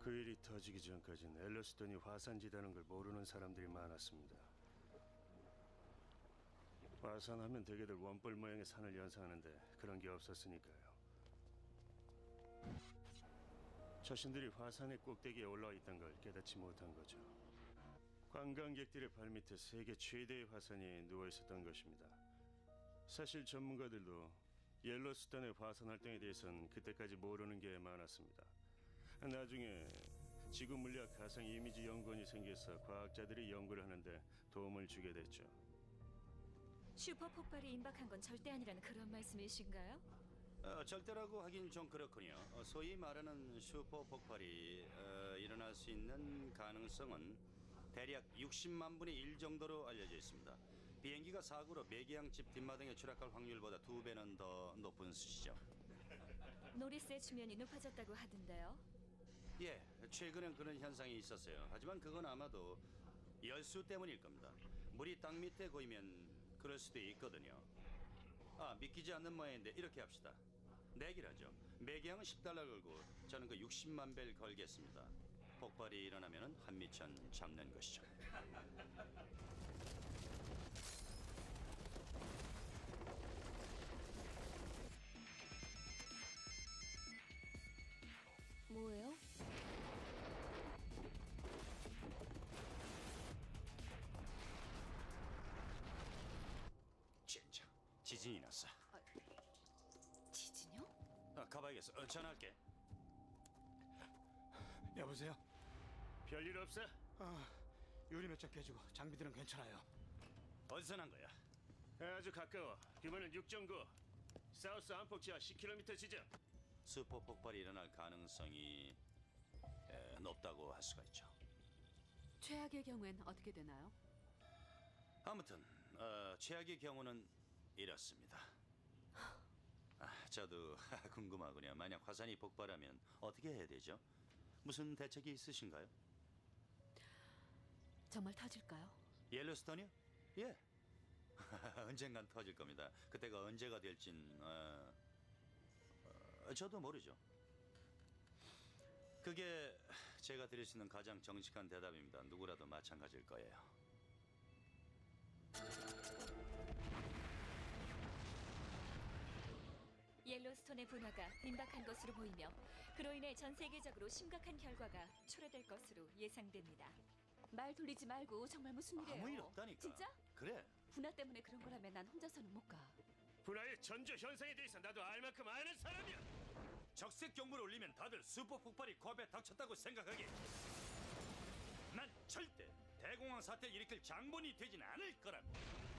그 일이 터지기 전까지는 옐로스톤이 화산지다는 걸 모르는 사람들이 많았습니다. 화산하면 대개들 원뿔 모양의 산을 연상하는데 그런 게 없었으니까요. 자신들이 화산의 꼭대기에 올라와 있다는 걸 깨닫지 못한 거죠. 관광객들의 발밑에 세계 최대의 화산이 누워 있었던 것입니다. 사실 전문가들도 옐로스톤의 화산 활동에 대해서는 그때까지 모르는 게 많았습니다. 나중에 지구 물리학 가상 이미지 연구원이 생겨서 과학자들이 연구를 하는데 도움을 주게 됐죠. 슈퍼 폭발이 임박한 건 절대 아니라는 그런 말씀이신가요? 절대라고 하긴 좀 그렇군요. 소위 말하는 슈퍼 폭발이 일어날 수 있는 가능성은 대략 60만 분의 1 정도로 알려져 있습니다. 비행기가 사고로 매개양 집 뒷마당에 추락할 확률보다 2배는 더 높은 수치죠. 노리스의 주면이 높아졌다고 하던데요. 예, 최근엔 그런 현상이 있었어요. 하지만 그건 아마도 열수 때문일 겁니다. 물이 땅 밑에 고이면 그럴 수도 있거든요. 믿기지 않는 모양인데 이렇게 합시다. 내기라죠. 매개양은 10달러 걸고 저는 그 60만 배를 걸겠습니다. 폭발이 일어나면 한미천 잡는 것이죠. 뭐예요? 젠장, 지진이 났어. 지진이요? 가봐야겠어. 전화할게. 여보세요? 별일 없어? 유리 몇 장 깨지고 장비들은 괜찮아요. 어디서 난 거야? 아주 가까워. 규모는 6.9. 사우스 안폭지하 10km 지점. 슈퍼 폭발이 일어날 가능성이 높다고 할 수가 있죠. 최악의 경우엔 어떻게 되나요? 아무튼 최악의 경우는 이렇습니다. 저도 궁금하군요. 만약 화산이 폭발하면 어떻게 해야 되죠? 무슨 대책이 있으신가요? 정말 터질까요? 옐로스톤이요? 예. 언젠간 터질 겁니다. 그때가 언제가 될진 저도 모르죠. 그게 제가 드릴 수 있는 가장 정직한 대답입니다. 누구라도 마찬가지일 거예요. 옐로스톤의 분화가 임박한 것으로 보이며 그로 인해 전 세계적으로 심각한 결과가 초래될 것으로 예상됩니다. 말 돌리지 말고 정말 무슨 일이에요? 아무 일 없다니까. 진짜? 그래. 분화 때문에 그런 거라면 난 혼자서는 못 가. 분화의 전조 현상에 대해서 나도 알 만큼 아는 사람이야. 적색 경보를 울리면 다들 슈퍼 폭발이 코앞에 닥쳤다고 생각하기. 난 절대 대공황 사태를 일으킬 장본이 되진 않을 거라고.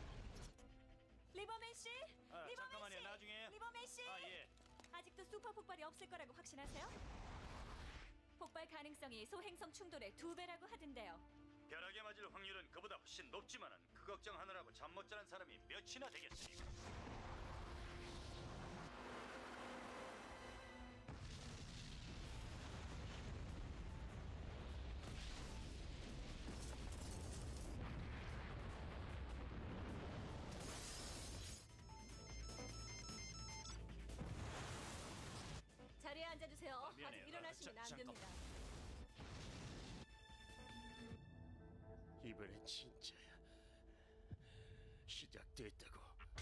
리버맨 씨, 리버맨 잠깐만요. 씨, 나중에. 리버맨 씨. 예. 아직도 슈퍼 폭발이 없을 거라고 확신하세요? 폭발 가능성이 소행성 충돌의 2배라고 하던데요. 벼락에 맞을 확률은 그보다 훨씬 높지만은 그 걱정하느라고 잠 못 자는 사람이 몇이나 되겠습니까? 자리에 앉아주세요. 미안해요. 아직 일어나시면 안 잠깐만. 됩니다. 이번엔 진짜야. 시작됐다고.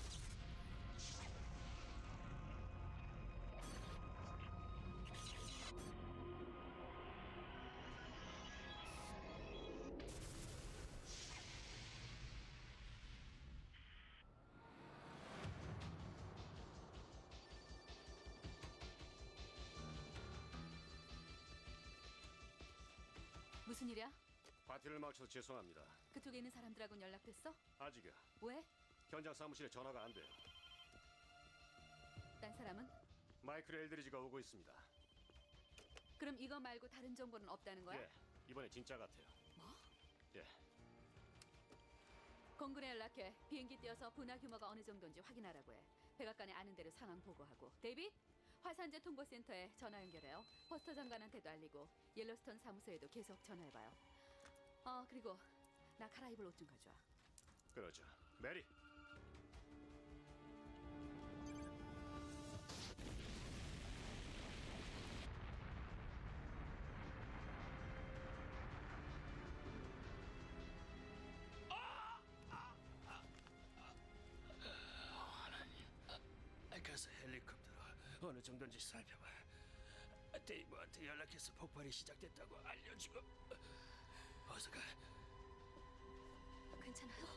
무슨 일이야? 파티를 망쳐서 죄송합니다. 그쪽에 있는 사람들하고는 연락됐어? 아직이야. 왜? 현장 사무실에 전화가 안 돼요. 딴 사람은? 마이클 엘드리지가 오고 있습니다. 그럼 이거 말고 다른 정보는 없다는 거야? 예, 이번에 진짜 같아요. 뭐? 예. 공군에 연락해. 비행기 띄어서 분화 규모가 어느 정도인지 확인하라고 해. 백악관에 아는 대로 상황 보고하고. 데이빗, 화산재 통보센터에 전화 연결해요. 포스터 장관한테도 알리고 옐로스톤 사무소에도 계속 전화해봐요. 그리고 나 갈아입을 옷 좀 가져와. 그러죠. 메리. 어느 정도인지 살펴봐. 데이브한테 연락해서 폭발이 시작됐다고 알려주고. 어서 가. 괜찮아요?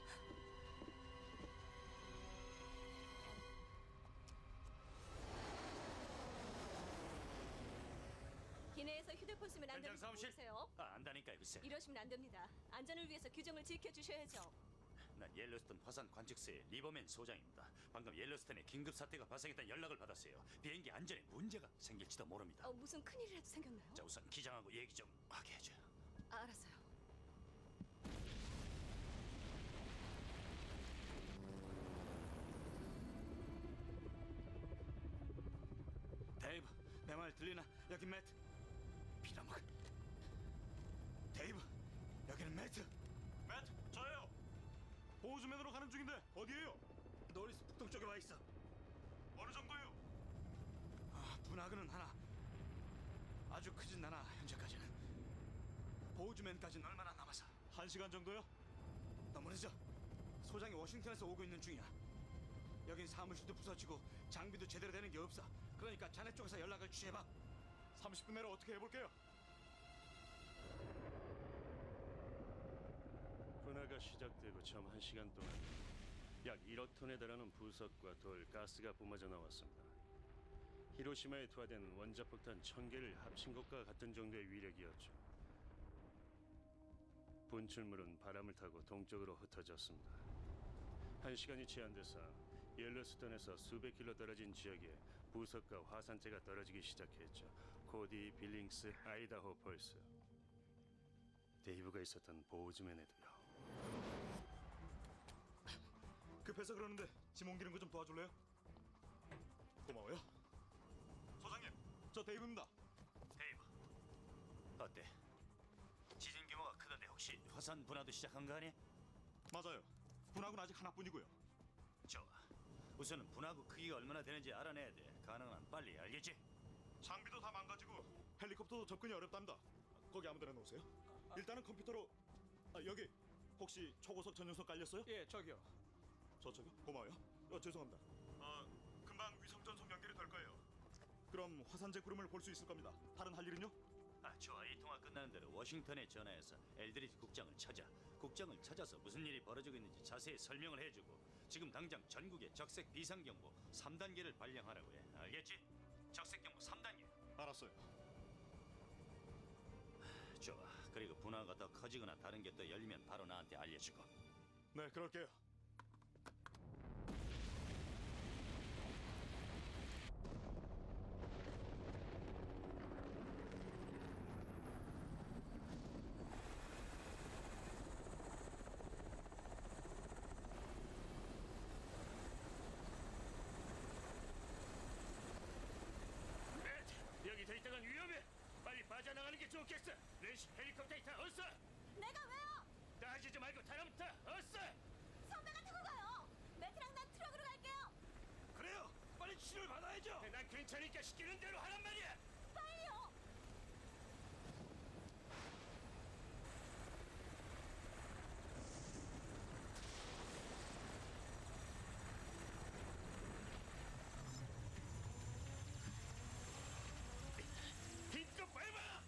기내에서 휴대폰 쓰면 안 현장 됩니다. 사무실. 보세요. 안다니까요, 글쎄. 이러시면 안 됩니다. 안전을 위해서 규정을 지켜주셔야죠. 난 옐로스톤 화산 관측소의 리버맨 소장입니다. 방금 옐로스톤에 긴급 사태가 발생했다는 연락을 받았어요. 비행기 안전에 문제가 생길지도 모릅니다. 무슨 큰일이라도 생겼나요? 자, 우선 기장하고 얘기 좀 하게 해줘요. 알았어요. 데이브, 내 말 들리나? 여기 매트. 빌어먹을. 데이브, 여기는 매트. 매트, 저예요. 보호주면으로 가는 중인데 어디에요? 노리스 북동쪽에 와 있어. 어느 정도예요? 분화구는 하나. 아주 크진 않아, 현재까지는. 보호주맨까지는 얼마나 남았어? 1시간 정도요? 너무 늦어. 소장이 워싱턴에서 오고 있는 중이야. 여긴 사무실도 부서지고 장비도 제대로 되는 게 없어. 그러니까 자네 쪽에서 연락을 취해봐. 30분 내로 어떻게 해볼게요. 분화가 시작되고 처음 1시간 동안 약 1억 톤에 달하는 부석과 돌, 가스가 뿜어져 나왔습니다. 히로시마에 투하된 원자폭탄 1000개를 합친 것과 같은 정도의 위력이었죠. 분출물은 바람을 타고 동쪽으로 흩어졌습니다. 1시간이 채 안 돼서 옐로스톤에서 수백 킬로 떨어진 지역에 부석과 화산재가 떨어지기 시작했죠. 코디, 빌링스, 아이다호 폴스. 데이브가 있었던 보호즈맨에도요. 급해서 그러는데 짐 옮기는 거 좀 도와줄래요? 고마워요. 소장님, 저 데이브입니다. 데이브, 어때? 지진 규모가 크던데 혹시 화산 분화도 시작한 거 아니야? 맞아요. 분화구는 아직 하나뿐이고요. 좋아. 우선은 분화구 크기가 얼마나 되는지 알아내야 돼. 가능한 한 빨리, 알겠지? 장비도 다 망가지고 헬리콥터도 접근이 어렵답니다. 거기 아무데나 놓으세요. 일단은 컴퓨터로 여기 혹시 초고속 전용석 깔렸어요? 예, 저기요. 저쪽이요? 고마워요. 죄송합니다. 금방 위성 전송 연결이 될 거예요. 그럼 화산재 구름을 볼 수 있을 겁니다. 다른 할 일은요? 좋아. 이 통화 끝나는 대로 워싱턴에 전화해서 엘드리지 국장을 찾아. 국장을 찾아서 무슨 일이 벌어지고 있는지 자세히 설명을 해주고 지금 당장 전국에 적색 비상경보 3단계를 발령하라고 해. 알겠지? 적색경보 3단계. 알았어요. 좋아. 그리고 분화가 더 커지거나 다른 게 또 열리면 바로 나한테 알려주고. 네, 그럴게요. 매트, 여기 더 있다간 위험해. 빨리 빠져나가는 게 좋겠어. 렌시 헬리콥터에 타, 어서. 내가 왜요? 따지지 말고 타라면 타, 어서. 선배가 타고 가요. 매트랑 난 트럭으로 갈게요. 그래요. 빨리 치료를 받아야죠. 난 괜찮으니까 시키는 대로 하란 말이야. 빨리요. 힘껏 밟아.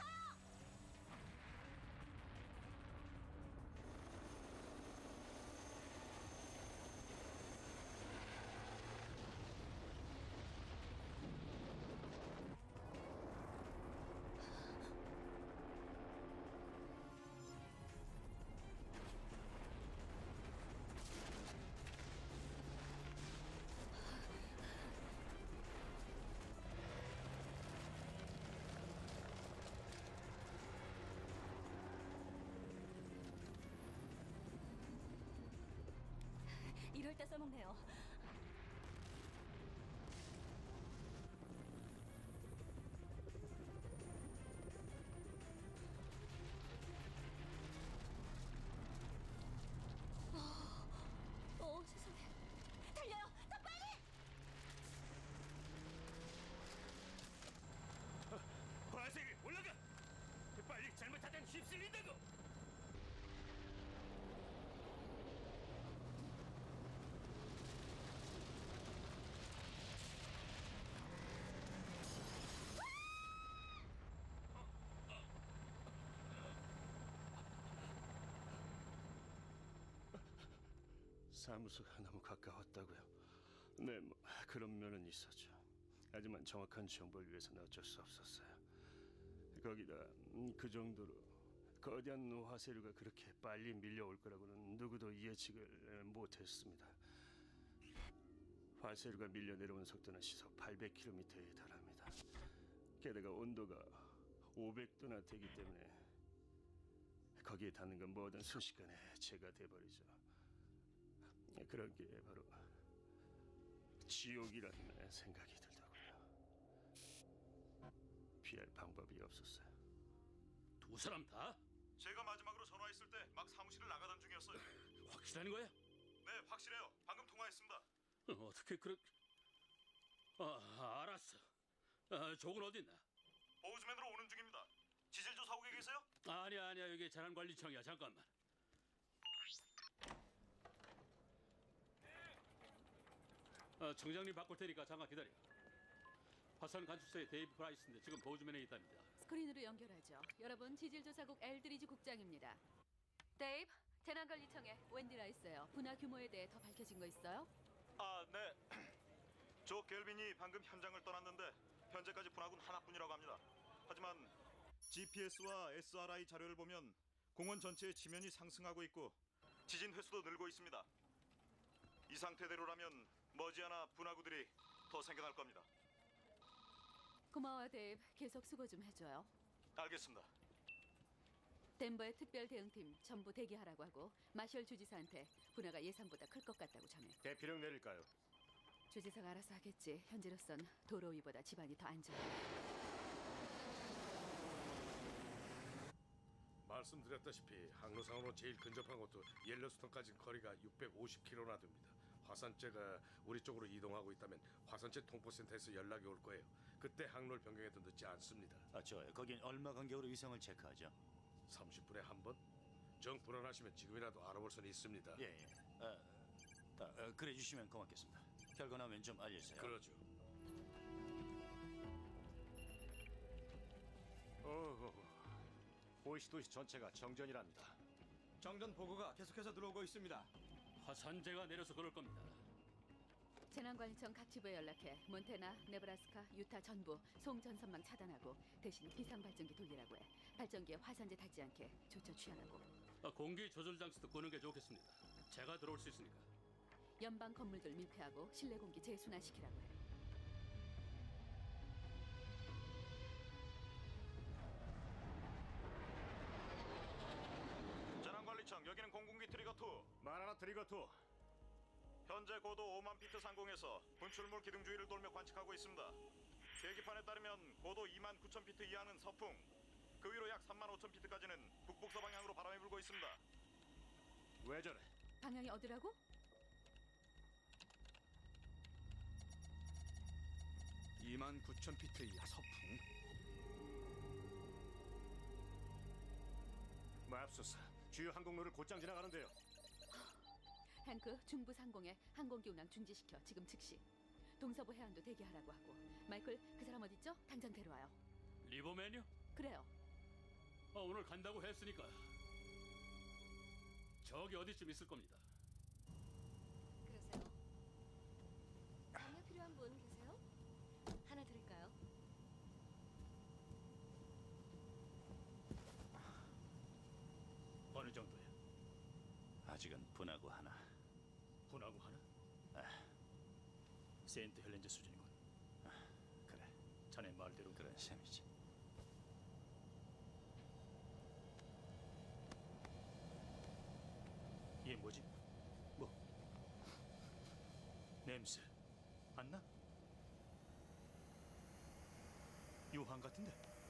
이럴 때 써먹네요. 세상에. 달려요. 더 빨리. 과색이 올라가. 빨리 잘못하면 휩쓸린다고. 사무소가 너무 가까웠다고요. 네, 뭐 그런 면은 있었죠. 하지만 정확한 정보를 위해서는 어쩔 수 없었어요. 거기다 그 정도로 거대한 화쇄류가 그렇게 빨리 밀려올 거라고는 누구도 예측을 못했습니다. 화쇄류가 밀려 내려오는 속도는 시속 800km에 달합니다. 게다가 온도가 500도나 되기 때문에 거기에 닿는 건 뭐든 순식간에 해체가 돼버리죠. 그런 게 바로 지옥이라는 생각이 들더군요. 피할 방법이 없었어요. 두 사람 다? 제가 마지막으로 전화했을 때 막 사무실을 나가던 중이었어요. 확실한 거야? 네, 확실해요. 방금 통화했습니다. 어떻게 그렇게... 알았어. 족은 어디 있나? 보우즈맨으로 오는 중입니다. 지질 조사 오게 계세요? 아니야 여기 재난관리청이야. 잠깐만. 청장님 바꿀 테니까 잠깐 기다려. 화산 관측소의 데이브 프라이스인데 지금 보우즈맨에 있답니다. 스크린으로 연결하죠. 여러분, 지질조사국 엘드리지 국장입니다. 데이브, 재난관리청의 웬디 라이스예요. 분화 규모에 대해 더 밝혀진 거 있어요? 아, 네. 조 켈빈이 방금 현장을 떠났는데 현재까지 분화군 하나뿐이라고 합니다. 하지만 GPS와 SRI 자료를 보면 공원 전체의 지면이 상승하고 있고 지진 횟수도 늘고 있습니다. 이 상태대로라면 머지않아 분화구들이 더 생겨날 겁니다. 고마워, 데이브. 계속 수고 좀 해줘요. 알겠습니다. 덴버의 특별 대응팀 전부 대기하라고 하고 마셜 주지사한테 분화가 예상보다 클 것 같다고 전해. 대피령 내릴까요? 주지사가 알아서 하겠지. 현재로선 도로 위보다 집안이 더 안전해. 말씀드렸다시피 항로상으로 제일 근접한 곳도 옐로스톤까지 거리가 650km나 됩니다. 화산재가 우리 쪽으로 이동하고 있다면 화산재 통보센터에서 연락이 올 거예요. 그때 항로를 변경해도 늦지 않습니다. 좋아요. 거긴 얼마 간격으로 위성을 체크하죠? 30분에 한 번? 정 불안하시면 지금이라도 알아볼 수는 있습니다. 예. 그래 주시면 고맙겠습니다. 결과 나면 좀 알려주세요. 그러죠. 보이시 도시 전체가 정전이랍니다. 정전 보고가 계속해서 들어오고 있습니다. 화산재가 내려서 그럴 겁니다. 재난관리청 각 지부에 연락해 몬태나, 네브라스카, 유타 전부 송전선망 차단하고 대신 비상발전기 돌리라고 해. 발전기에 화산재 닿지 않게 조처 취하라고. 공기 조절 장치도 끄는 게 좋겠습니다. 제가 들어올 수 있으니까. 연방 건물들 밀폐하고 실내 공기 재순환시키라고 해. 재난관리청, 여기는 공군기 트리거2. 마라나 트리거2. 현재 고도 5만 피트 상공에서 분출물 기둥 주위를 돌며 관측하고 있습니다. 계기판에 따르면 고도 2만 9천 피트 이하는 서풍, 그 위로 약 3만 5천 피트까지는 북북서 방향으로 바람이 불고 있습니다. 왜 저래? 방향이 어디라고? 2만 9천 피트 이하 서풍. 맙소사, 주요 항공로를 곧장 지나가는데요. 행크, 중부 상공에 항공기 운항 중지시켜. 지금 즉시. 동서부 해안도 대기하라고 하고. 마이클, 그 사람 어딨죠? 당장 데려와요. 리버맨이요? 그래요. 오늘 간다고 했으니까. 저기 어디쯤 있을 겁니다. 그러세요. 장려 필요한 분 계세요? 하나 드릴까요? 어느 정도야? 아직은 분화구 하나. 분하고 하나? 세인트 헬렌즈 수준이군. 그래, 자네 말대로 그런 셈이지. 이게 뭐지? 뭐? 냄새 안 나? 유황 같은데?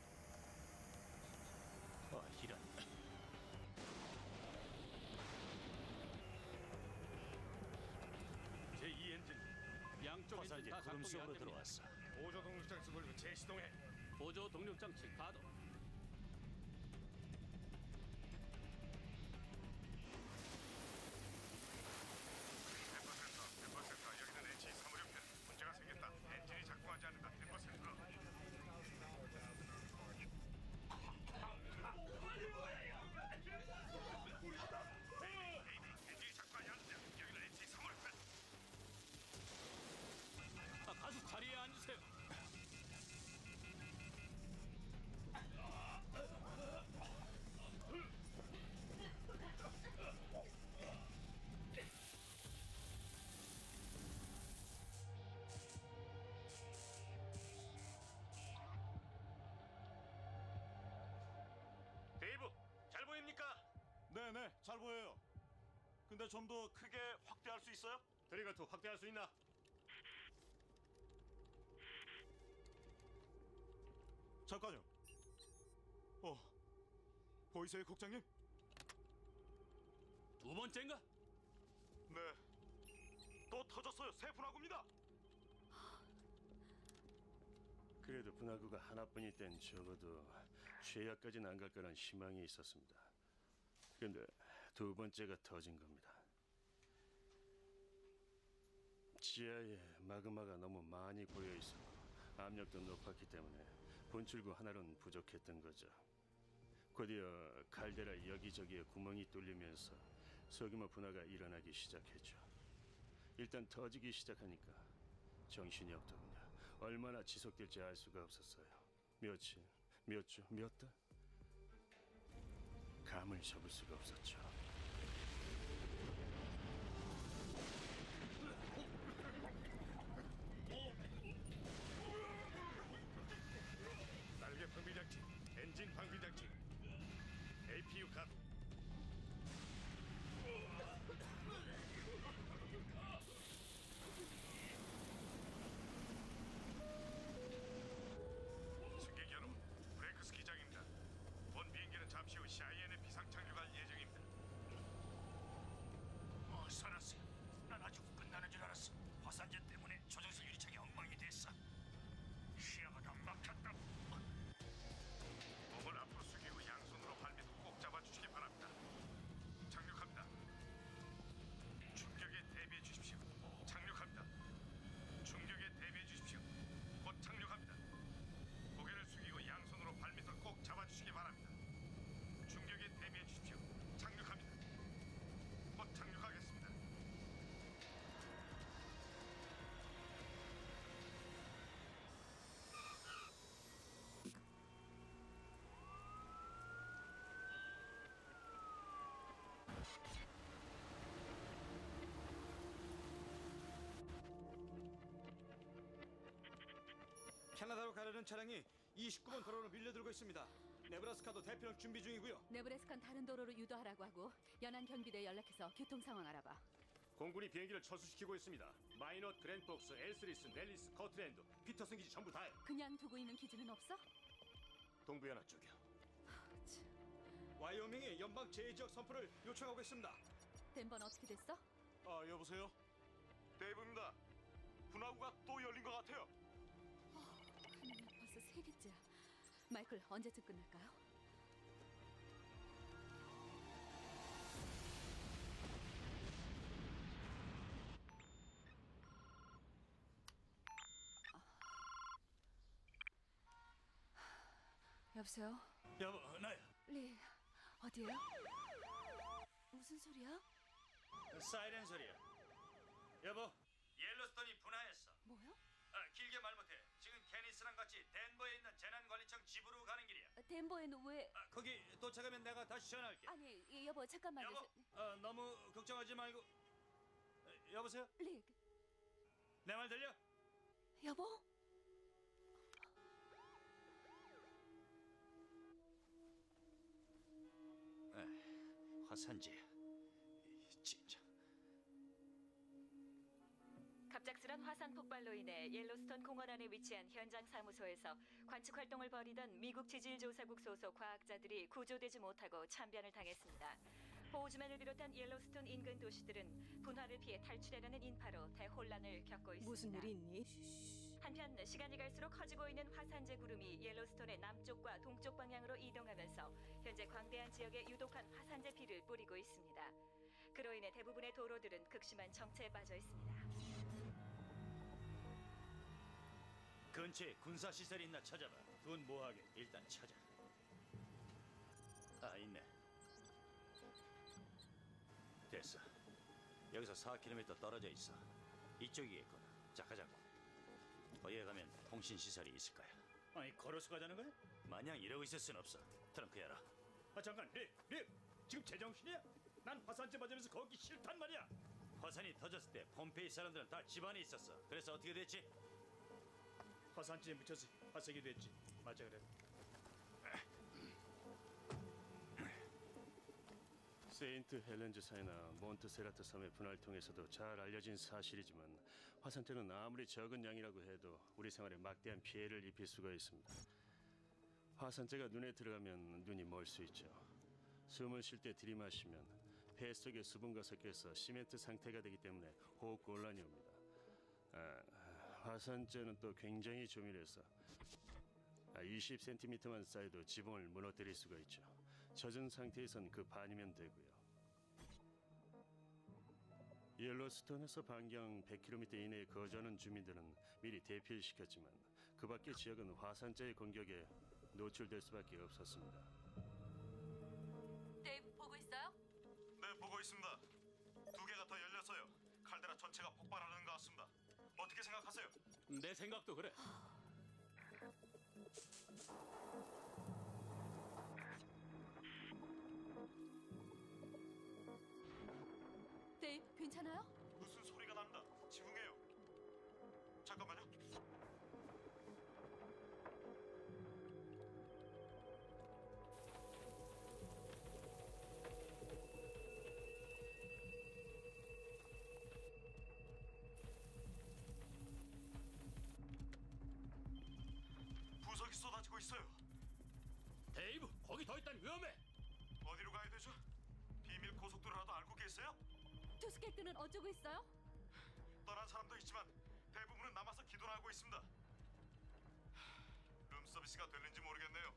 이런. 제2 엔진 양쪽 엔진 화산재 다 구름 작동이 안 속으로 됩니다. 들어왔어. 보조 동력장치 돌리고 재시동해. 보조 동력 장치 가동. 여기는 NC 사무력편. 문제가 생겼다. 엔진이 작동하지 않는다. 템퍼센터. 엔진이 작동하지 않는다. 여기는 NC 네네, 잘 보여요. 근데 좀 더 크게 확대할 수 있어요? 드리거트 확대할 수 있나? 잠깐요. 보이세요, 국장님? 두 번째인가? 네. 또 터졌어요. 새 분화구입니다. 그래도 분화구가 하나뿐일 땐 적어도 최악까지는 안 갈 거란 희망이 있었습니다. 근데 두 번째가 터진 겁니다. 지하에 마그마가 너무 많이 고여 있었고 압력도 높았기 때문에 분출구 하나로는 부족했던 거죠. 곧이어 칼데라 여기저기에 구멍이 뚫리면서 소규모 분화가 일어나기 시작했죠. 일단 터지기 시작하니까 정신이 없더군요. 얼마나 지속될지 알 수가 없었어요. 며칠, 몇 주, 몇 달? 감을 잡을 수가 없었죠. 날개 방비장치, 엔진 방비장치, APU 가동. 승객 여러분, 브레이크스 기장입니다. 본 비행기는 잠시 후 CIN에 비상 착륙할 예정입니다. 살았어요. 난 아주 끝나는 줄 알았어. 화산재 때문에 조종실 유리창이 엉망이 됐어. 시야가 다 막혔다. 몸을 앞으로 숙이고 양손으로 발밑을 꼭 잡아주시기 바랍니다. 착륙합니다. 충격에 대비해 주십시오. 착륙합니다. 충격에 대비해 주십시오. 곧 착륙합니다. 고개를 숙이고 양손으로 발밑을 꼭 잡아주시기 바랍니다. 충격에 대비해 주십시오. 착륙합니다. 곧 착륙하겠습니다. 캐나다로 가려는 차량이 29번 도로로 밀려들고 있습니다. 네브라스카도 대피를 준비 중이고요. 네브래스칸 다른 도로로 유도하라고 하고 연안 경비대에 연락해서 교통 상황 알아봐. 공군이 비행기를 철수시키고 있습니다. 마이넛, 그랜폭스, 엘스리스, 넬리스, 커트랜드, 피터슨 기지 전부 다요. 그냥 두고 있는 기지는 없어? 동부연화 쪽이요. 와이오밍이 연방 제2지역 선포를 요청하고 있습니다. 덴버는 어떻게 됐어? 여보세요? 데이브입니다. 분화구가 또 열린 것 같아요. 하늘에 벌써 세 개째야. 마이클, 언제쯤 끝날까요? 여보세요? 여보, 나야. 리, 어디에요? 무슨 소리야? 사이렌 소리야. 여보, 옐로스톤이 분화했어. 뭐요? 길게 말 못해. 지금 케니스랑 같이 덴버에 있는 재난관리청 집으로 가는 길이야. 덴버에는 왜... 거기 도착하면 내가 다시 전화할게. 아니, 여보, 잠깐만요. 여보, 너무 걱정하지 말고. 여보세요? 리, 내 말 들려? 여보? 화산재. 진짜. 갑작스런 화산 폭발로 인해 옐로스톤 공원 안에 위치한 현장 사무소에서 관측 활동을 벌이던 미국 지질조사국 소속 과학자들이 구조되지 못하고 참변을 당했습니다. 보즈맨을 비롯한 옐로스톤 인근 도시들은 분화를 피해 탈출하려는 인파로 대혼란을 겪고 있습니다. 무슨 일이 있니? 한편 시간이 갈수록 커지고 있는 화산재 구름이 옐로스톤의 남쪽과 동쪽 방향으로 이동하면서 현재 광대한 지역에 유독한 화산재 피를 뿌리고 있습니다. 그로 인해 대부분의 도로들은 극심한 정체에 빠져 있습니다. 근처에 군사시설이 있나 찾아봐. 그건 뭐하게? 일단 찾아. 있네. 됐어. 여기서 4km 떨어져 있어. 이쪽이겠군. 자, 가자고. 거기에 가면 통신시설이 있을 거야. 아니, 걸어서 가자는 거야? 마냥 이러고 있을 순 없어. 트렁크 열어. 잠깐, 립! 지금 제정신이야? 난 화산재 맞으면서 거기 싫단 말이야. 화산이 터졌을 때 폼페이 사람들은 다 집안에 있었어. 그래서 어떻게 됐지? 화산재에 묻혀서 화색이 됐지. 맞아, 그래. 세인트 헬렌즈 사이나 몬트세라트 섬의 분할 통해서도 잘 알려진 사실이지만 화산재는 아무리 적은 양이라고 해도 우리 생활에 막대한 피해를 입힐 수가 있습니다. 화산재가 눈에 들어가면 눈이 멀 수 있죠. 숨을 쉴 때 들이마시면 폐 속의 수분과 섞여서 시멘트 상태가 되기 때문에 호흡 곤란이 옵니다. 화산재는 또 굉장히 조밀해서 20cm만 쌓여도 지붕을 무너뜨릴 수가 있죠. 젖은 상태에선 그 반이면 되고요. 옐로스톤에서 반경 100km 이내에 거주하는 주민들은 미리 대피를 시켰지만 그 밖의 지역은 화산재의 공격에 노출될 수밖에 없었습니다. 데이브 보고 있어요? 네, 보고 있습니다. 2개가 더 열렸어요. 칼데라 전체가 폭발하는 것 같습니다. 어떻게 생각하세요? 내 생각도 그래. 데이브 괜찮아요? 무슨 소리가 납니다. 지붕이에요. 잠깐만요. 부석이 쏟아지고 있어요. 데이브, 거기 더 있다니 위험해. 어디로 가야 되죠? 비밀 고속도로라도 알고 계세요? 투스케트는 어쩌고 있어요? 떠난 사람도 있지만 대부분은 남아서 기도하고 있습니다. 룸서비스가 될는지 모르겠네요.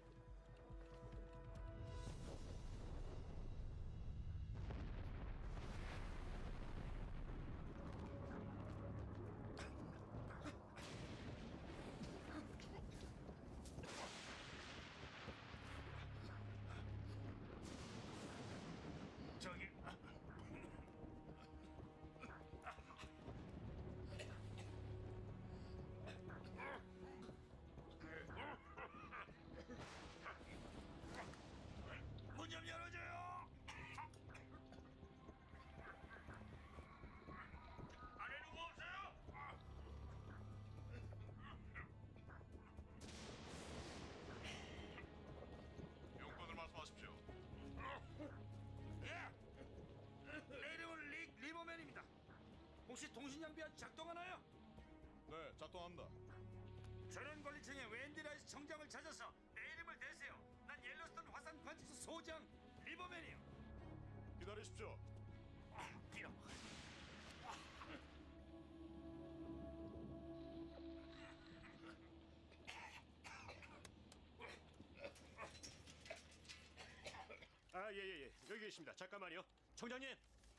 저기 문 좀 열어줘요. 안에 누구 없어요? 용건을 말씀하십시오. 예. 내 이름은 릭 리버맨입니다. 혹시 통신 장비가 작동하나요? 네, 작동합니다. 저런 관리청의 웬디 라이스 청장을 찾아서 내 이름을 대세요. 난 옐로스톤 화산 관측소 소장 리버맨이요. 기다리십시오. 빌어. 예. 여기 계십니다. 잠깐만요. 청장님.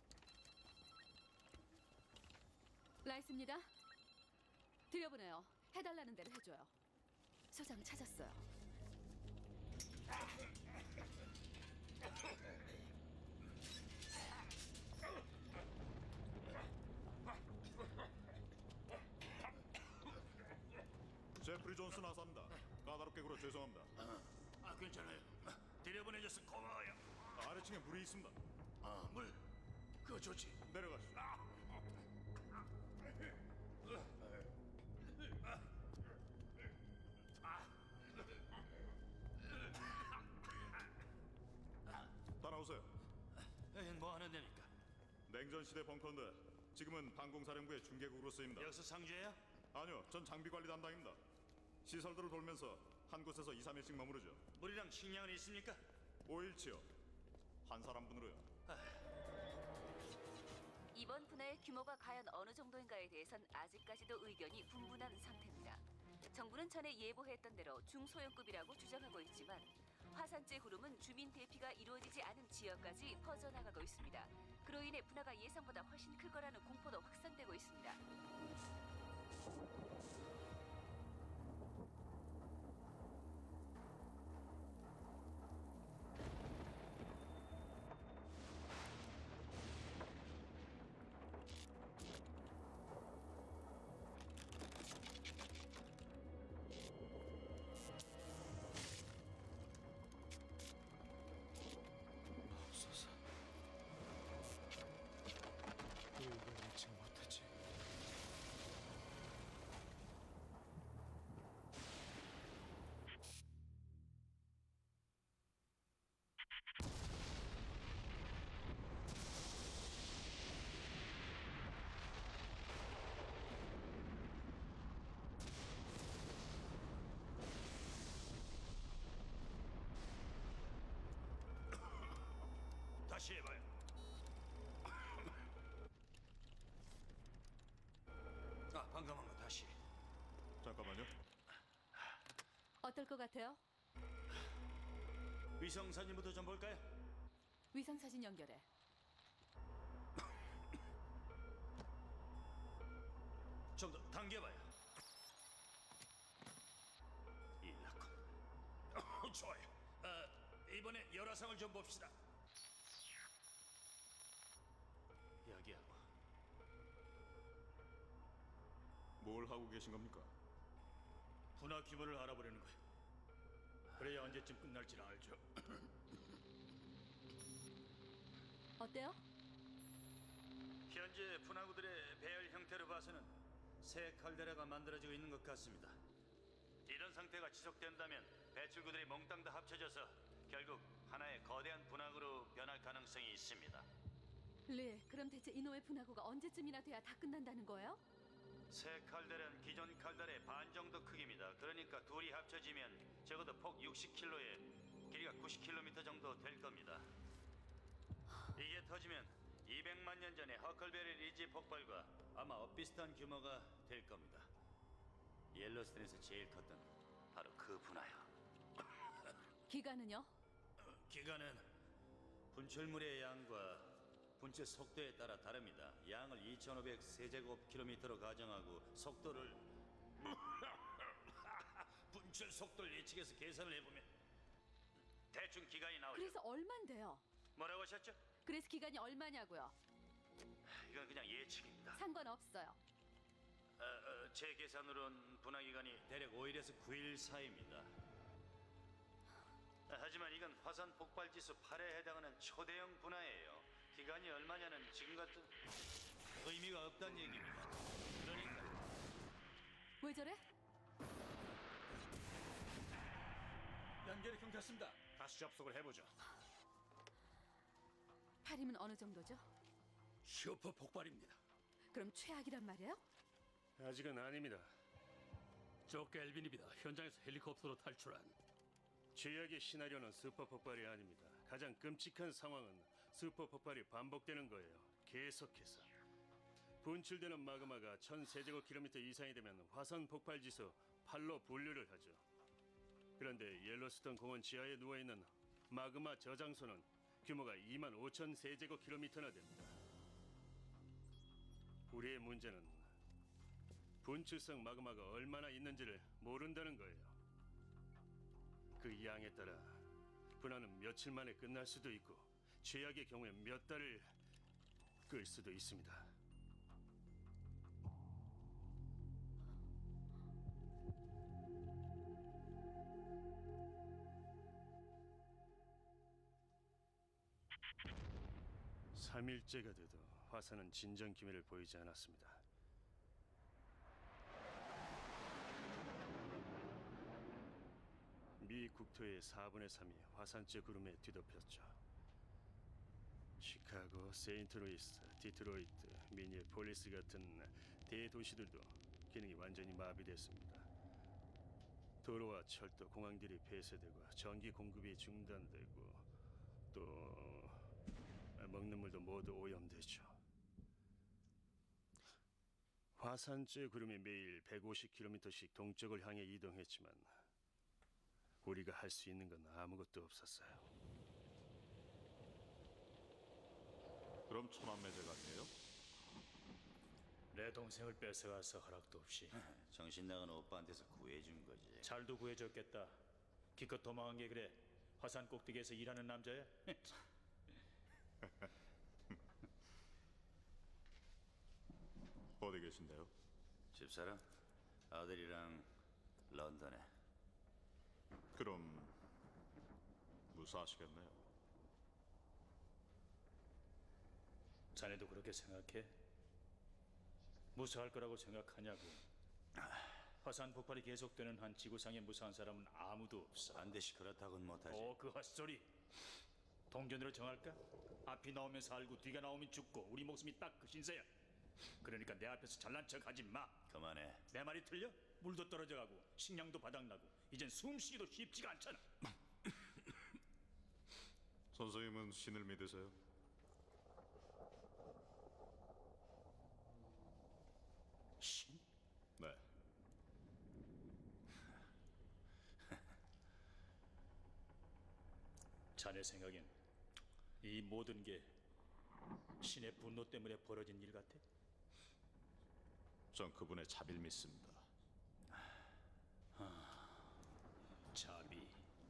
라이스입니다. 들여보내요. 해달라는 대로 해줘요. 소장 찾았어요. 제프리 존슨 하사입니다. 까다롭게 굴어 죄송합니다. 괜찮아요. 들여보내줘서 고마워요. 아래층에 물이 있습니다. 물. 그거 좋지. 내려가시죠. 따라오세요. 뭐 하는 데입니까? 냉전 시대 벙커인데 지금은 방공사령부의 중계국으로 쓰입니다. 여기서 상주예요? 아니요, 전 장비 관리 담당입니다. 시설들을 돌면서 한 곳에서 2, 3일씩 머무르죠. 물이랑 식량은 있습니까? 5일치요. 한 사람분으로요. 이번 분해의 규모가 과연 어느 정도인가에 대해선 아직까지도 의견이 분분한 상태입니다. 정부는 전에 예보했던 대로 중소형급이라고 주장하고 있지만 화산재 구름은 주민 대피가 이루어지지 않은 지역까지 퍼져나가고 있습니다. 그로 인해 분화가 예상보다 훨씬 클 거라는 공포도 확산되고 있습니다. 왜 예측 못했지? 다시 해봐요. 방금 한 거 다시. 잠깐만요. 어떨 것 같아요? 위성 사진부터 좀 볼까요? 위성 사진 연결해. 좀 더 당겨봐요. 일났군. 좋아요. 이번에 열화상을 좀 봅시다. 여기하고. 뭘 하고 계신 겁니까? 분화 규모를 알아보려는 거예요. 그래야 언제쯤 끝날지 알죠. 어때요? 현재 분화구들의 배열 형태로 봐서는 새 칼데라가 만들어지고 있는 것 같습니다. 이런 상태가 지속된다면 배출구들이 몽땅 다 합쳐져서 결국 하나의 거대한 분화구로 변할 가능성이 있습니다. 리, 그럼 대체 이놈의 분화구가 언제쯤이나 돼야 다 끝난다는 거예요? 새 칼데라는 기존 칼데라의 반 정도 크기입니다. 그러니까 둘이 합쳐지면 적어도 폭 60km에 길이가 90km 정도 될 겁니다. 이게 터지면 200만 년 전에 허클베리 리지 폭발과 아마 엇비슷한 규모가 될 겁니다. 옐로스톤에서 제일 컸던 바로 그 분화요. 기간은요? 기간은 분출물의 양과 분출 속도에 따라 다릅니다. 양을 2,500세제곱킬로미터로 가정하고 속도를 분출 속도를 예측해서 계산을 해보면 대충 기간이 나오죠. 그래서 얼만데요? 뭐라고 하셨죠? 그래서 기간이 얼마냐고요? 이건 그냥 예측입니다. 상관없어요. 제 계산으론 분화 기간이 대략 5일에서 9일 사이입니다. 하지만 이건 화산 폭발 지수 8에 해당하는 초대형 분화예요. 기간이 얼마냐는 지금 같은 의미가 없다는 얘기입니다. 그러니까 왜 저래? 연결이 끊겼습니다. 다시 접속을 해보죠. 팔이면 어느 정도죠? 슈퍼 폭발입니다. 그럼 최악이란 말이에요? 아직은 아닙니다. 조 켈빈입니다. 현장에서 헬리콥터로 탈출한. 최악의 시나리오는 슈퍼 폭발이 아닙니다. 가장 끔찍한 상황은 슈퍼 폭발이 반복되는 거예요. 계속해서. 분출되는 마그마가 1000세제곱킬로미터 이상이 되면 화산 폭발 지수 8로 분류를 하죠. 그런데 옐로스톤 공원 지하에 누워있는 마그마 저장소는 규모가 25,000세제곱킬로미터나 됩니다. 우리의 문제는 분출성 마그마가 얼마나 있는지를 모른다는 거예요. 그 양에 따라 분화는 며칠 만에 끝날 수도 있고 최악의 경우에 몇 달을 끌 수도 있습니다. (3일째가) 돼도 화산은 진정 기미를 보이지 않았습니다. 미 국토의 4분의 3이 화산재 구름에 뒤덮였죠. 시카고, 세인트루이스, 디트로이트, 미니애폴리스 같은 대도시들도 기능이 완전히 마비됐습니다. 도로와 철도, 공항들이 폐쇄되고 전기 공급이 중단되고 또 먹는 물도 모두 오염되죠. 화산재 구름이 매일 150km씩 동쪽을 향해 이동했지만 우리가 할 수 있는 건 아무것도 없었어요. 그럼 천안매제 같네요? 내 동생을 뺏어가서 허락도 없이 정신 나간 오빠한테서 구해준 거지. 잘도 구해줬겠다. 기껏 도망한 게 그래 화산 꼭대기에서 일하는 남자야? 어디 계신데요? 집사람? 아들이랑 런던에. 그럼 무사하시겠네요. 자네도 그렇게 생각해? 무사할 거라고 생각하냐고. 화산 폭발이 계속되는 한 지구상에 무사한 사람은 아무도 없어. 반드시 그렇다고는 못하지. 그 헛소리. 동전으로 정할까? 앞이 나오면 살고 뒤가 나오면 죽고 우리 목숨이 딱 그 신세야. 그러니까 내 앞에서 잘난 척 하지 마. 그만해. 내 말이 틀려? 물도 떨어져가고 식량도 바닥나고 이젠 숨쉬기도 쉽지가 않잖아. 선생님은 신을 믿으세요? 자네 생각엔 이 모든 게 신의 분노 때문에 벌어진 일 같아? 전 그분의 자비를 믿습니다. 자비.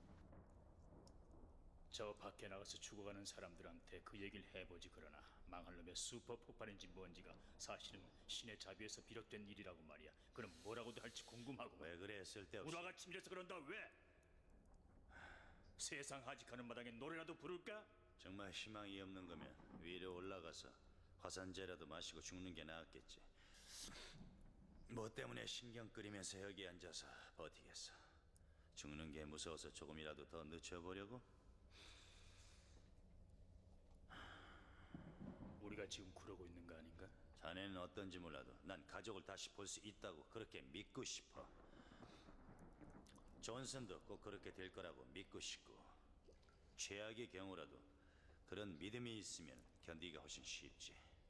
저 밖에 나가서 죽어가는 사람들한테 그 얘기를 해보지. 그러나 망할 놈의 슈퍼 폭발인지 뭔지가 사실은 신의 자비에서 비롯된 일이라고 말이야. 그럼 뭐라고도 할지 궁금하고. 왜 그래 쓸데없이. 우라가 치밀어서 그런다. 왜? 세상 하직하는 마당에 노래라도 부를까? 정말 희망이 없는 거면 위로 올라가서 화산재라도 마시고 죽는 게 나았겠지. 뭐 때문에 신경 끓이면서 여기 앉아서 버티겠어. 죽는 게 무서워서 조금이라도 더 늦춰보려고? 우리가 지금 그러고 있는 거 아닌가? 자네는 어떤지 몰라도 난 가족을 다시 볼 수 있다고 그렇게 믿고 싶어. 존슨도 꼭 그렇게 될 거라고 믿고 싶고, 최악의 경우라도 그런 믿음이 있으면 견디기가 훨씬 쉽지.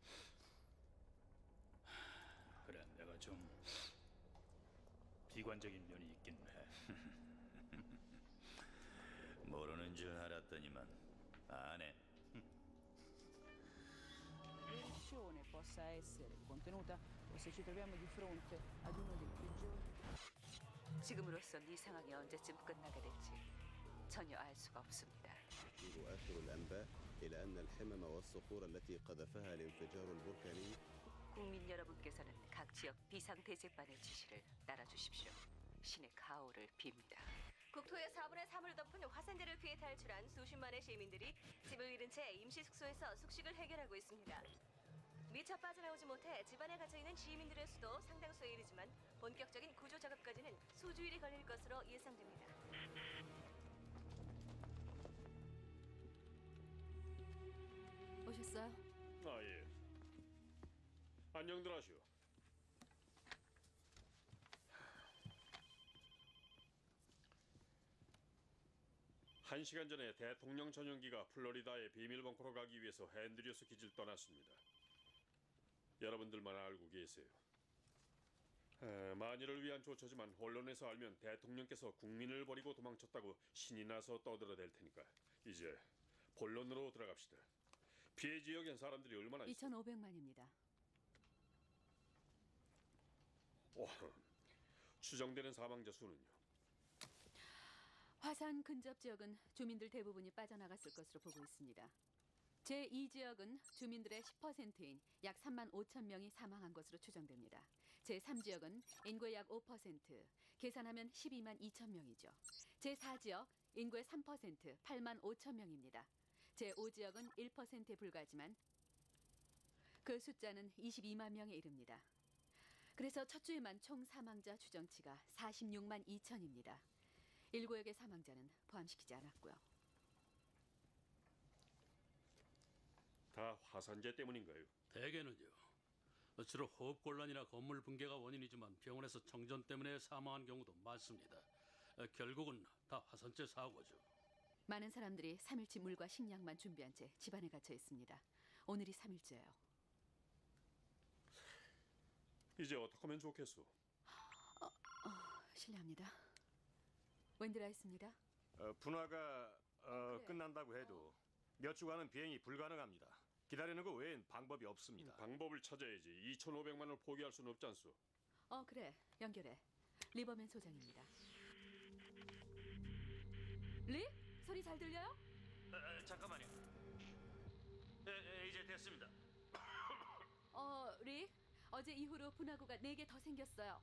그래, 내가 좀 비관적인 면이 있긴 해. 모르는 줄 알았더니만 아네. Versione possa essere contenuta o se ci troviamo di fronte ad uno dei peggiori. 지금으로선 이 상황이 언제쯤 끝나게 될지 전혀 알 수가 없습니다. تشير آخر الأنباء إلى أن الحمم والصخور التي قذفها الانفجار البركاني. 국민 여러분께서는 각 지역 비상대책반의 지시를 따라주십시오. 신의 가호를 빕니다. 국토의 4분의 3을 덮은 화산재를 피해 탈출한 수십만의 시민들이 집을 잃은 채 임시 숙소에서 숙식을 해결하고 있습니다. 미처 빠져나오지 못해 집안에 갇혀있는 시민들의 수도 상당수에 이르지만 본격적인 구조 작업까지는 수주일이 걸릴 것으로 예상됩니다. 오셨어요? 아, 예. 안녕들 하시오. 한 시간 전에 대통령 전용기가 플로리다의 비밀 벙커로 가기 위해서 앤드류스 기지를 떠났습니다. 여러분들만 알고 계세요. 만일을 위한 조처지만 언론에서 알면 대통령께서 국민을 버리고 도망쳤다고 신이 나서 떠들어댈 테니까 이제 본론으로 들어갑시다. 피해 지역엔 사람들이 얼마나 있어요? 2,500만입니다. 추정되는 사망자 수는요? 화산 근접 지역은 주민들 대부분이 빠져나갔을 것으로 보고 있습니다. 제2지역은 주민들의 10%인 약 3만 5천 명이 사망한 것으로 추정됩니다. 제3지역은 인구의 약 5%, 계산하면 12만 2천 명이죠. 제4지역 인구의 3%, 8만 5천 명입니다. 제5지역은 1%에 불과하지만 그 숫자는 22만 명에 이릅니다. 그래서 첫 주에만 총 사망자 추정치가 46만 2천입니다. 1구역의 사망자는 포함시키지 않았고요. 다 화산재 때문인가요? 대개는요. 주로 호흡곤란이나 건물 붕괴가 원인이지만 병원에서 정전 때문에 사망한 경우도 많습니다. 결국은 다 화산재 사고죠. 많은 사람들이 3일치 물과 식량만 준비한 채 집안에 갇혀 있습니다. 오늘이 3일째예요. 이제 어떻게 하면 좋겠소? 실례합니다. 웬드라이스입니다. 분화가 그래요. 끝난다고 해도 몇 주간은 비행이 불가능합니다. 기다리는 거 외엔 방법이 없습니다. 방법을 찾아야지. 2,500만을 포기할 수는 없지 않소? 그래. 연결해. 리버맨 소장입니다. 리? 소리 잘 들려요? 잠깐만요. 이제 됐습니다. 리? 어제 이후로 분화구가 4개 더 생겼어요.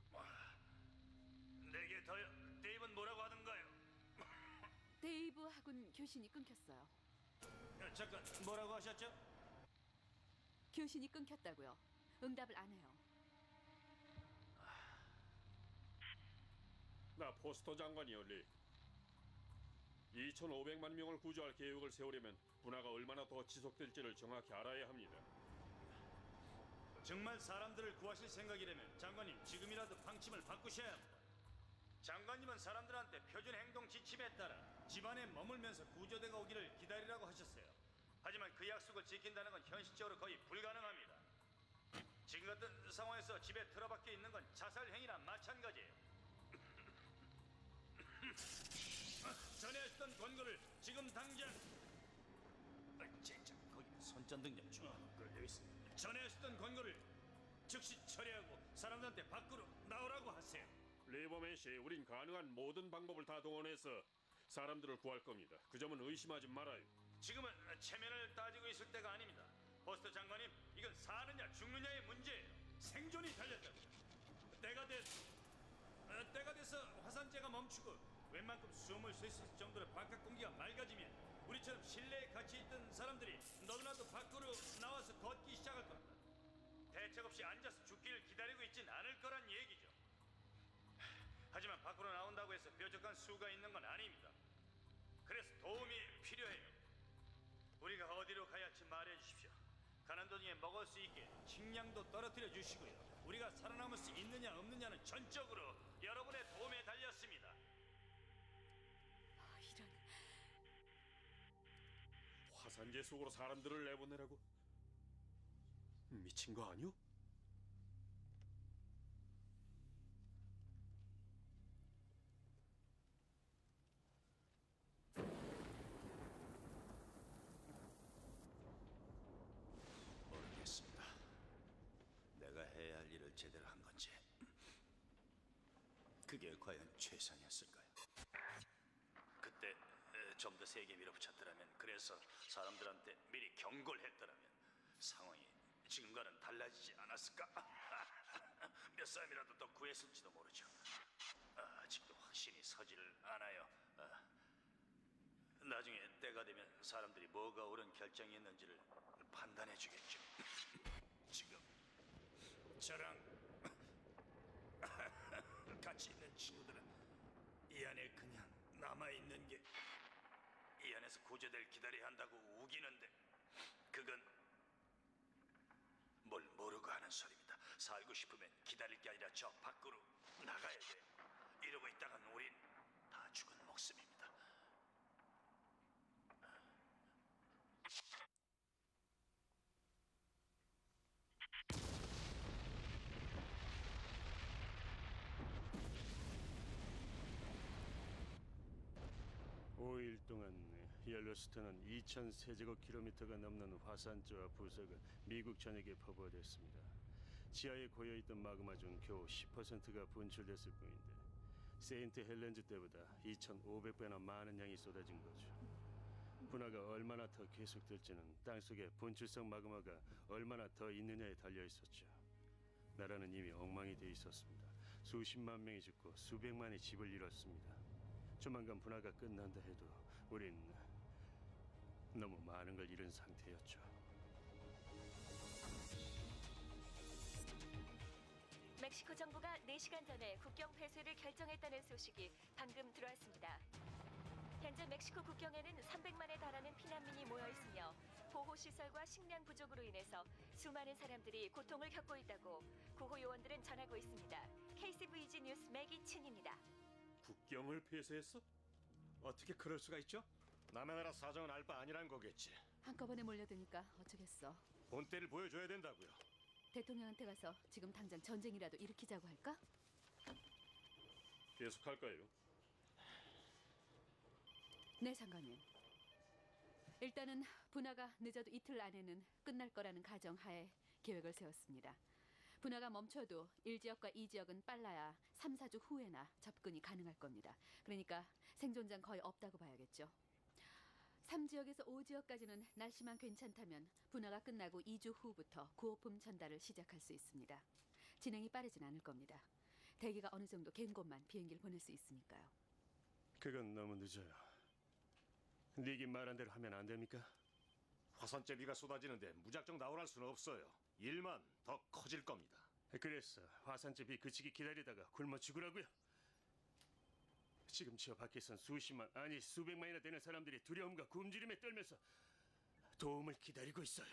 4개 더요? 데이브는 뭐라고 하던가요? 데이브하고는 교신이 끊겼어요. 잠깐, 뭐라고 하셨죠? 교신이 끊겼다고요. 응답을 안 해요. 나 포스터 장관이요, 리. 2,500만 명을 구조할 계획을 세우려면 분화가 얼마나 더 지속될지를 정확히 알아야 합니다. 정말 사람들을 구하실 생각이라면 장관님 지금이라도 방침을 바꾸셔야 합니다. 장관님은 사람들한테 표준 행동 지침에 따라 집안에 머물면서 구조대가 오기를 기다리라고 하셨어요. 하지만 그 약속을 지킨다는 건 현실적으로 거의 불가능합니다. 지금 같은 상황에서 집에 틀어박혀 있는 건 자살 행위나 마찬가지예요. 전에 했던 권고를 지금 당장 선전등록 중앙 걸려 있습니다. 전에 하셨던 권고를 즉시 처리하고 사람들한테 밖으로 나오라고 하세요. 리버맨 씨, 우린 가능한 모든 방법을 다 동원해서 사람들을 구할 겁니다. 그 점은 의심하지 말아요. 지금은 체면을 따지고 있을 때가 아닙니다. 버스터 장관님, 이건 사느냐 죽느냐의 문제예요. 생존이 달렸답니다. 때가 돼서 화산재가 멈추고 웬만큼 숨을 쉴 수 있을 정도로 바깥 공기가 맑아지면 우리처럼 실내에 갇혀 있던 사람들이 너무나도 밖으로 나와서 걷기 시작할 겁니다. 대책 없이 앉아서 죽기를 기다리고 있진 않을 거란 얘기죠. 하지만 밖으로 나온다고 해서 뾰족한 수가 있는 건 아닙니다. 그래서 도움이 필요해요. 우리가 어디로 가야 할지 말해 주십시오. 가는 도중에 먹을 수 있게 식량도 떨어뜨려 주시고요. 우리가 살아남을 수 있느냐 없느냐는 전적으로 여러분의 도움에 달렸습니다. 이런. 화산재 속으로 사람들을 내보내라고? 미친 거 아니오? 모르겠습니다. 내가 해야 할 일을 제대로 한 건지 그게 과연 최선이었을까요? 그때 좀 더 세게 밀어붙였더라면, 그래서 사람들한테 미리 경고를 했더라면 상황이 지금과는 달라지지 않았을까? 몇 사람이라도 더 구했을지도 모르죠. 아직도 확신이 서지를 않아요. 나중에 때가 되면 사람들이 뭐가 옳은 결정이었는지를 판단해 주겠죠. 지금 저랑 같이 있는 친구들은 이 안에 그냥 남아있는 게, 이 안에서 구조될 기다려야 한다고 우기는데 그건 뭘 모르고 하는 소리입니다. 살고 싶으면 기다릴 게 아니라 저 밖으로 나가야 돼요. 이러고 있다간 우린 다 죽은 목숨입니다. 오 5일 동안 옐로스톤은 2,000세제곱킬로미터가 넘는 화산재와 부석은 미국 전역에 퍼부어댔습니다. 지하에 고여있던 마그마 중 겨우 10%가 분출됐을 뿐인데 세인트 헬렌즈 때보다 2,500배나 많은 양이 쏟아진 거죠. 분화가 얼마나 더 계속될지는 땅속에 분출성 마그마가 얼마나 더 있느냐에 달려있었죠. 나라는 이미 엉망이 돼 있었습니다. 수십만 명이 죽고 수백만이 집을 잃었습니다. 조만간 분화가 끝난다 해도 우린 너무 많은 걸 잃은 상태였죠. 멕시코 정부가 4시간 전에 국경 폐쇄를 결정했다는 소식이 방금 들어왔습니다. 현재 멕시코 국경에는 300만에 달하는 피난민이 모여 있으며 보호시설과 식량 부족으로 인해서 수많은 사람들이 고통을 겪고 있다고 구호 요원들은 전하고 있습니다. KCVG 뉴스 매기춘입니다. 국경을 폐쇄했어? 어떻게 그럴 수가 있죠? 남의 나라 사정은 알 바 아니란 거겠지. 한꺼번에 몰려드니까 어쩌겠어. 본때를 보여줘야 된다고요. 대통령한테 가서 지금 당장 전쟁이라도 일으키자고 할까? 계속할까요? 네, 장관님. 일단은 분화가 늦어도 이틀 안에는 끝날 거라는 가정하에 계획을 세웠습니다. 분화가 멈춰도 1지역과 2지역은 빨라야 3, 4주 후에나 접근이 가능할 겁니다. 그러니까 생존자는 거의 없다고 봐야겠죠. 3지역에서 5지역까지는 날씨만 괜찮다면 분화가 끝나고 2주 후부터 구호품 전달을 시작할 수 있습니다. 진행이 빠르진 않을 겁니다. 대기가 어느 정도 갠 곳만 비행기를 보낼 수 있으니까요. 그건 너무 늦어요. 니기 말한 대로 하면 안 됩니까? 화산재비가 쏟아지는데 무작정 나오랄 수는 없어요. 일만 더 커질 겁니다. 그래서 화산재비 그치기 기다리다가 굶어 죽으라고요? 지금 저 밖에선 수십만, 아니 수백만이나 되는 사람들이 두려움과 굶주림에 떨면서 도움을 기다리고 있어요.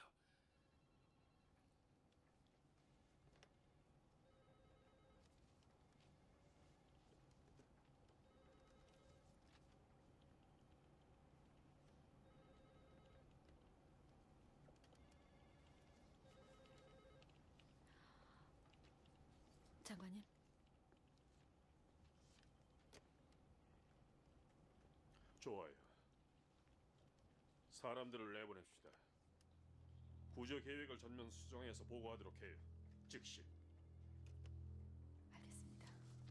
장관님. 좋아요. 사람들을 내보냅시다. 구조 계획을 전면 수정해서 보고하도록 해요. 즉시. 알겠습니다.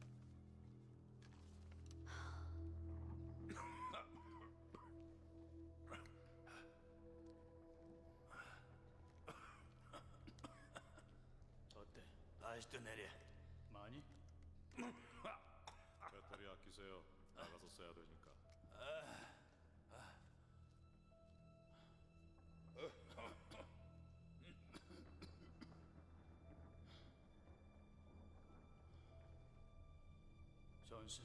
어때? 아직도 내려. 많이? 배터리 아끼세요. 나가서 써야 되니까. 존슨,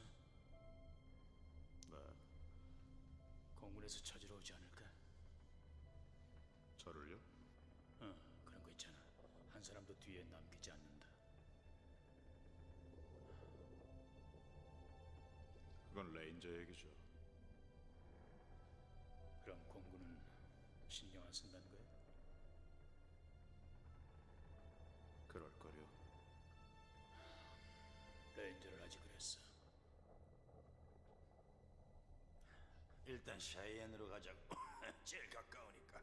네, 공군에서 찾으러 오지 않을까? 저를요? 그런 거 있잖아. 한 사람도 뒤에 남기지 않는다. 그건 레인저 얘기죠. 그럼 공군은 신경 안 쓴다는 거야? 그럴걸요. 레인저를 하지 그랬어. 일단 샤이엔으로 가자고. 제일 가까우니까.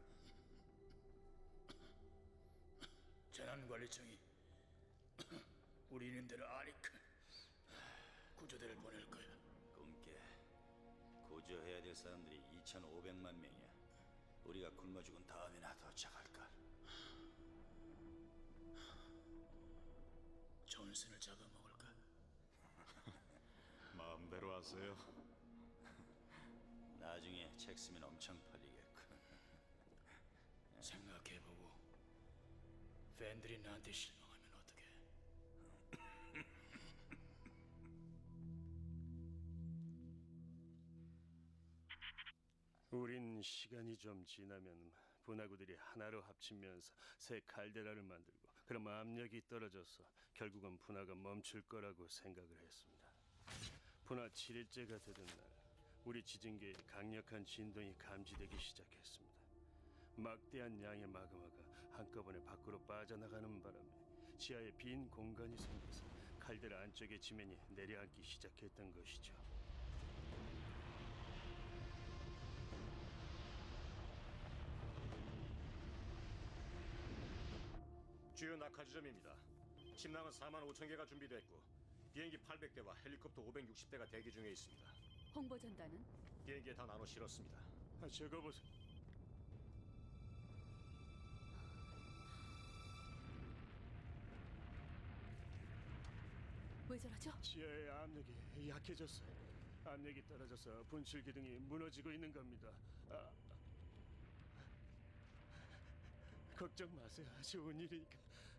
재난관리청이 우리 있는 데를 아니까 구조대를 보낼 거야. 꿈깨. 구조해야 될 사람들이 2,500만 명이야. 우리가 굶어 죽은 다음이나 도착할까? 존슨을 잡아먹을까? 마음대로 하세요. 나중에 책 쓰면 엄청 팔리겠군. 생각해보고 팬들이 나한테 실망하면 어떡해? 우린 시간이 좀 지나면 분화구들이 하나로 합치면서 새 칼데라를 만들고 그럼 압력이 떨어져서 결국은 분화가 멈출 거라고 생각을 했습니다. 분화 7일째가 되던 날 우리 지진계에 강력한 진동이 감지되기 시작했습니다. 막대한 양의 마그마가 한꺼번에 밖으로 빠져나가는 바람에 지하에 빈 공간이 생겨서 칼데라 안쪽의 지면이 내려앉기 시작했던 것이죠. 주요 낙하 지점입니다. 침낭은 4만 5천 개가 준비됐고 비행기 800대와 헬리콥터 560대가 대기 중에 있습니다. 홍보 전단은? 비행기에 다 나눠 실었습니다. 저거 보세요. 왜 저러죠? 지하의 압력이 약해졌어요. 압력이 떨어져서 분출 기둥이 무너지고 있는 겁니다. 걱정 마세요. 좋은 일이니까.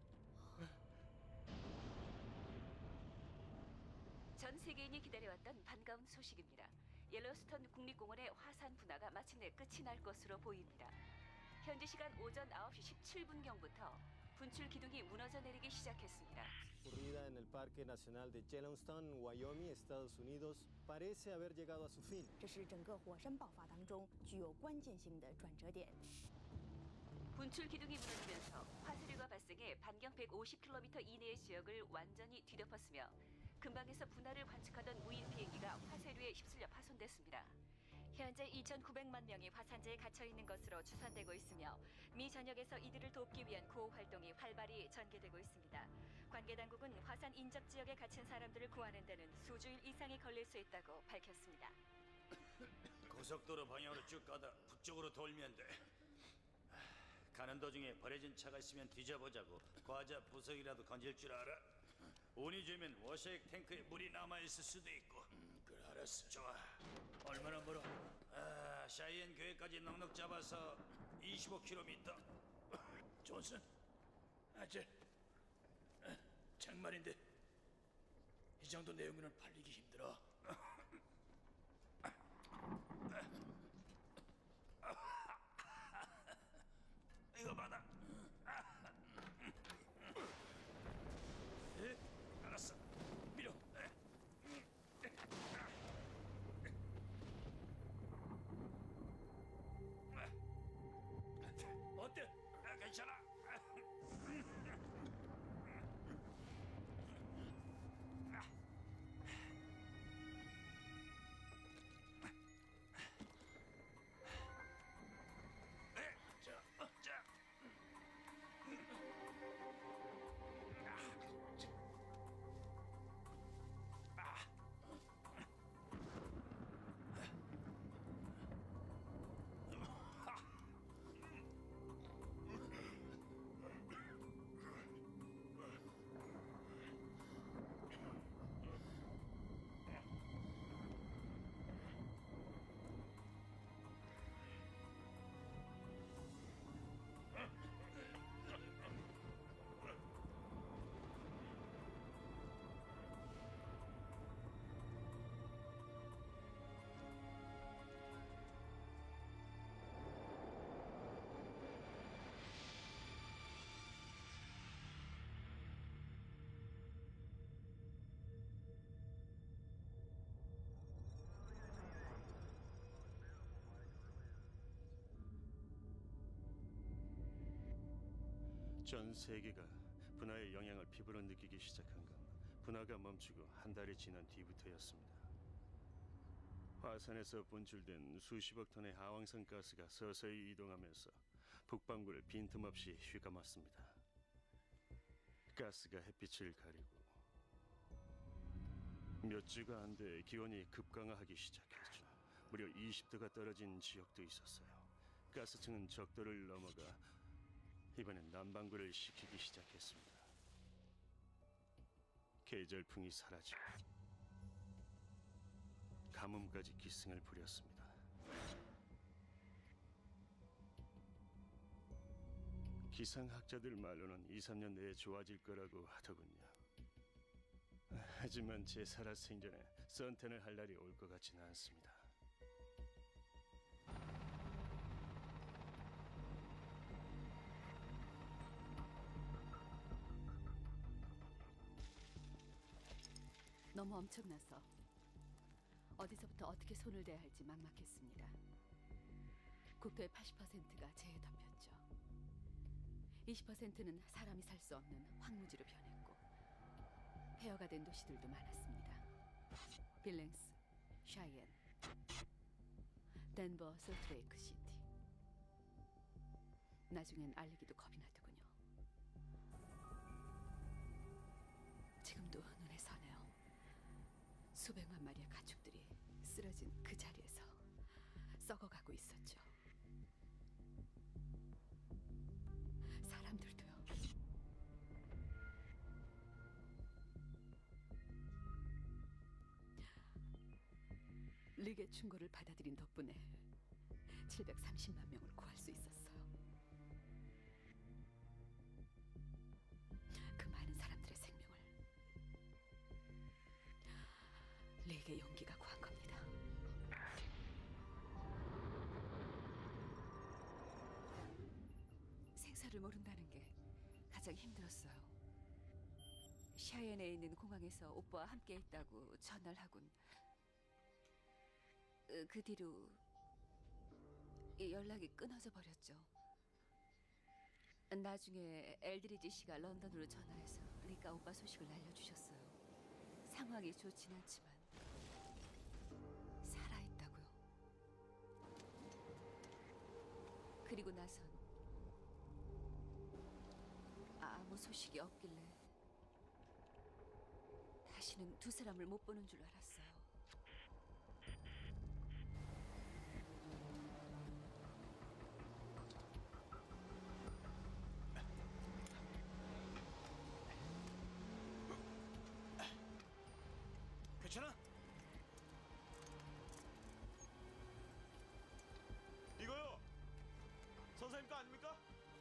전 세계인이 기다려왔던 반가운 소식입니다. 옐로스톤 국립공원의 화산 분화가 마침내 끝이 날 것으로 보입니다. 현지 시간 오전 9시 17분경부터 분출 기둥이 무너져 내리기 시작했습니다. Ocurrida en el Parque Nacional de Yellowstone, Wyoming, Estados Unidos, parece haber llegado a su fin. 这是整个火山爆发当中具有关键性的转折点。 분출 기둥이 무너지면서 화쇄류가 발생해 반경 150km 이내의 지역을 완전히 뒤덮었으며 근방에서 분화를 관측하던 무인 비행기가 화쇄류에 휩쓸려 파손됐습니다. 현재 2,900만 명이 화산재에 갇혀 있는 것으로 추산되고 있으며 미 전역에서 이들을 돕기 위한 구호 활동이 활발히 전개되고 있습니다. 관계 당국은 화산 인접 지역에 갇힌 사람들을 구하는 데는 수주일 이상이 걸릴 수 있다고 밝혔습니다. 고속도로 방향으로 쭉 가다 북쪽으로 돌면 돼. 가는 도중에 버려진 차가 있으면 뒤져보자고. 과자 부석이라도 건질 줄 알아? 운이 좋으면 워셔액 탱크에 물이 남아있을 수도 있고. 그래, 알았어. 좋아. 얼마나 멀어? 샤이엔 교회까지 넉넉 잡아서 25km. 존슨, 정말인데 이 정도 내용은 팔리기 힘들어. 이거 받아. 알았어. 밀어. 어때? 괜찮아. 전 세계가 분화의 영향을 피부로 느끼기 시작한 건 분화가 멈추고 한 달이 지난 뒤부터였습니다. 화산에서 분출된 수십억 톤의 하왕성 가스가 서서히 이동하면서 북반구를 빈틈없이 휘감았습니다. 가스가 햇빛을 가리고 몇 주가 안 돼 기온이 급강하기 시작했죠. 무려 20도가 떨어진 지역도 있었어요. 가스층은 적도를 넘어가 이번엔 남반구를 식히기 시작했습니다. 계절풍이 사라지고 가뭄까지 기승을 부렸습니다. 기상학자들 말로는 2, 3년 내에 좋아질 거라고 하더군요. 하지만 제 살아 생전에 선탠을 할 날이 올 것 같지는 않습니다. 너무 엄청나서 어디서부터 어떻게 손을 대야 할지 막막했습니다. 국토의 80%가 재에 덮였죠. 20%는 사람이 살 수 없는 황무지로 변했고 폐허가 된 도시들도 많았습니다. 빌랭스, 샤이엔, 덴버, 솔트레이크 시티. 나중엔 알리기도 겁이 나더군요. 지금도 눈에 서네요. 수백만 마리의 가축들이 쓰러진 그 자리에서 썩어가고 있었죠. 사람들도요. 릭의 충고를 받아들인 덕분에 730만 명을 구할 수 있었어요. 그 많은 사람들의 생명을 릭의 용기가 구한 겁니다. 생사를 모른다는 게 가장 힘들었어요. 샤이엔에 있는 공항에서 오빠와 함께 있다고 전화를 하곤 그 뒤로 연락이 끊어져 버렸죠. 나중에 엘드리지 씨가 런던으로 전화해서 리카 오빠 소식을 알려주셨어요. 상황이 좋진 않지만 살아있다고요. 그리고 나선 아무 소식이 없길래 다시는 두 사람을 못 보는 줄 알았어요. 괜찮아? 이거요. 선생님 거 아닙니까?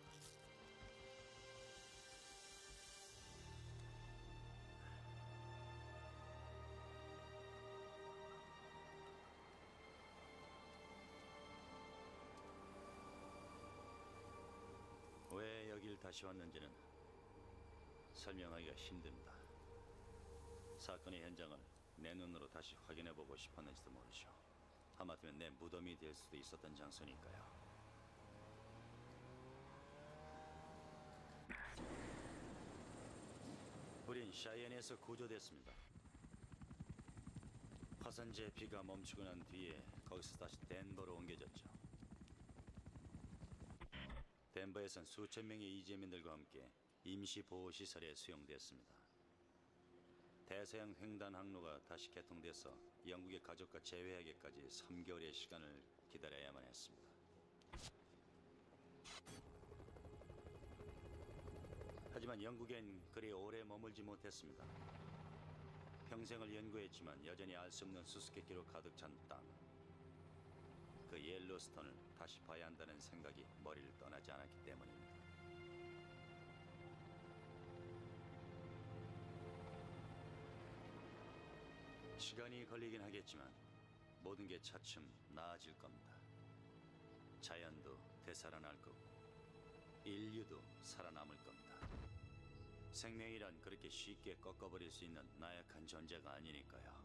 왜 여길 다시 왔는지는 설명하기가 힘듭니다. 사건의 현장을 내 눈으로 다시 확인해보고 싶었는지도 모르죠. 하마터면 내 무덤이 될 수도 있었던 장소니까요. 우린 샤이엔에서 구조됐습니다. 화산재 비가 멈추고 난 뒤에 거기서 다시 덴버로 옮겨졌죠. 덴버에선 수천 명의 이재민들과 함께 임시 보호시설에 수용됐습니다. 대서양 횡단 항로가 다시 개통돼서 영국의 가족과 재회하기까지 3개월의 시간을 기다려야만 했습니다. 하지만 영국엔 그리 오래 머물지 못했습니다. 평생을 연구했지만 여전히 알 수 없는 수수께끼로 가득 찬 땅. 그 옐로스톤을 다시 봐야 한다는 생각이 머리를 떠나지 않았기 때문입니다. 시간이 걸리긴 하겠지만 모든 게 차츰 나아질 겁니다. 자연도 되살아날 거고 인류도 살아남을 겁니다. 생명이란 그렇게 쉽게 꺾어버릴 수 있는 나약한 존재가 아니니까요.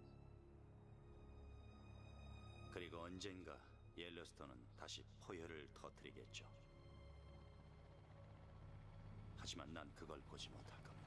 그리고 언젠가 옐로스톤은 다시 포효를 터뜨리겠죠. 하지만 난 그걸 보지 못할 겁니다.